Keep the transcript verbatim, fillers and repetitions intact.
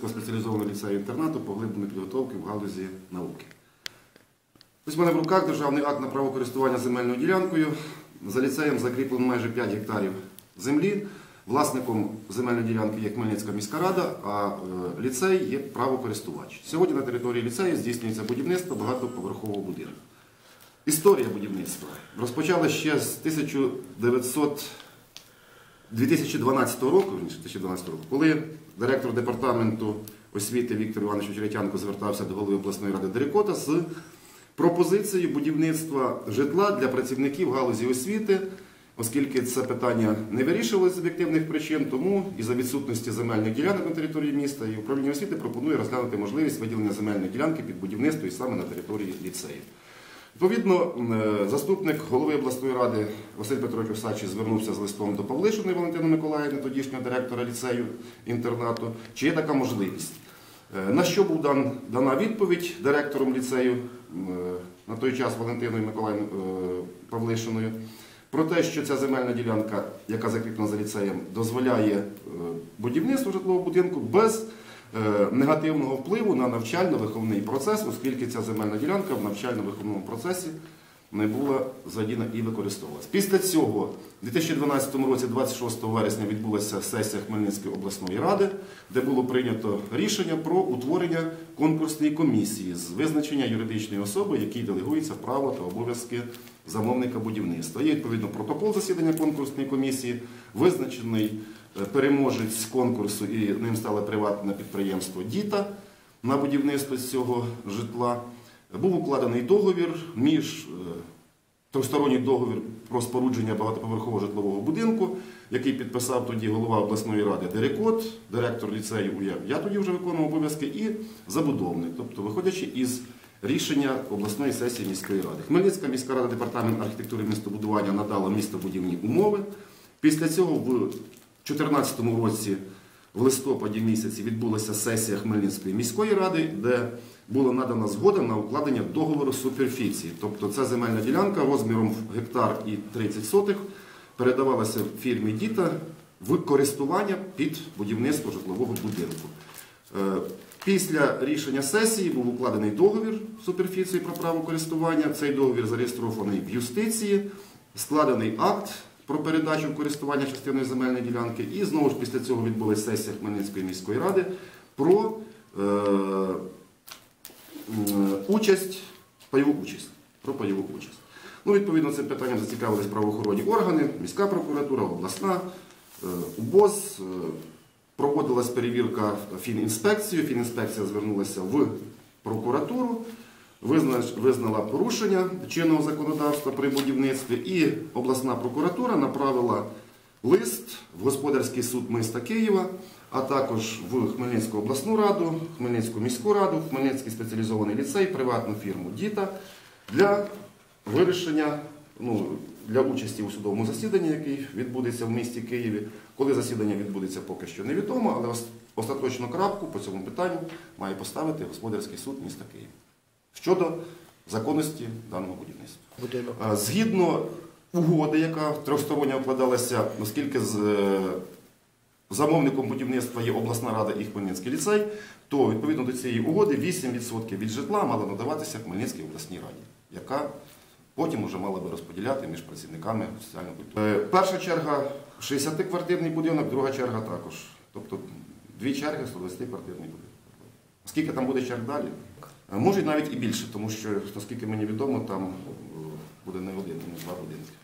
спеціалізованого ліцею-інтернату поглибленої підготовки в галузі науки. Ось в мене в руках державний акт на право користування земельною ділянкою. За ліцеєм закріплено майже п'ять гектарів землі. Власником земельної ділянки є Хмельницька міська рада, а ліцей є правокористувач. Сьогодні на території ліцею здійснюється будівництво багатоповерхового будинку. Історія будівництва розпочала ще з дві тисячі дванадцятого року, коли директор департаменту освіти Віктор Іванович Очеретянко звертався до голови обласної ради Дерекота з пропозицією будівництва житла для працівників галузі освіти, оскільки це питання не вирішувалося з об'єктивних причин, тому із-за відсутності земельних ділянок на території міста і управління освіти пропонує розглянути можливість виділення земельної ділянки під будівництво і саме на території ліцею. Відповідно, заступник голови обласної ради Василь Петрович Осадчий звернувся з листом до Павлишиної Валентини Миколаївни, тодішнього директора ліцею-інтернату, чи є така можливість. На що був дан, дана відповідь директором ліцею на той час Валентиною Миколаївною Павлишиною, про те, що ця земельна ділянка, яка закріплена за ліцеєм, дозволяє будівництво житлового будинку без негативного впливу на навчально-виховний процес, оскільки ця земельна ділянка в навчально-виховному процесі не була задіяна і використовувалася. Після цього, у дві тисячі дванадцятому році, двадцять шостого вересня, відбулася сесія Хмельницької обласної ради, де було прийнято рішення про утворення конкурсної комісії з визначення юридичної особи, якій делегується право та обов'язки замовника будівництва. Є, відповідно, протокол засідання конкурсної комісії, визначений переможець конкурсу, і ним стало приватне підприємство «Діта» на будівництво цього житла. Був укладений договір між трьохсторонній договір про спорудження багатоповерхового житлового будинку, який підписав тоді голова обласної ради Дерекот, директор ліцею, я тоді вже виконував обов'язки, і забудовник, тобто виходячи із рішення обласної сесії міської ради. Хмельницька міська рада, департамент архітектури і містобудування надала містобудівні умови. Після цього в дві тисячі чотирнадцятому році в листопаді місяці відбулася сесія Хмельницької міської ради, де була надана згода на укладення договору суперфіції. Тобто ця земельна ділянка розміром в гектар і тридцять сотих передавалася фірмі «Діта» в користування під будівництво житлового будинку. Після рішення сесії був укладений договір суперфіції про право користування. Цей договір зареєстрований в юстиції, складений акт про передачу в користування частиною земельної ділянки, і знову ж після цього відбулася сесія Хмельницької міської ради про е, участь, пайову участь. Про пайову участь. Ну, відповідно, цим питанням зацікавились правоохоронні органи, міська прокуратура, обласна, е, УБОЗ. Е, проводилась перевірка фінінспекцією, фінінспекція звернулася в прокуратуру, визнала порушення чинного законодавства при будівництві, і обласна прокуратура направила лист в Господарський суд міста Києва, а також в Хмельницьку обласну раду, Хмельницьку міську раду, Хмельницький спеціалізований ліцей, приватну фірму «Діта» для вирішення, ну, для участі у судовому засіданні, який відбудеться в місті Києві. Коли засідання відбудеться, поки що невідомо, але остаточну крапку по цьому питанню має поставити Господарський суд міста Києва щодо законності даного будівництва. Згідно угоди, яка трьохстороння укладалася, оскільки з замовником будівництва є обласна рада і Хмельницький ліцей, то відповідно до цієї угоди вісім відсотків від житла мало надаватися Хмельницькій обласній раді, яка потім вже мала би розподіляти між працівниками соціальної культури. Перша черга – шістдесятиквартирний будинок, друга черга також. Тобто дві черги – сто двадцятиквартирний будинок. Скільки там буде черг далі? Може навіть і більше, тому що, наскільки мені відомо, там буде не один, а не два будинки.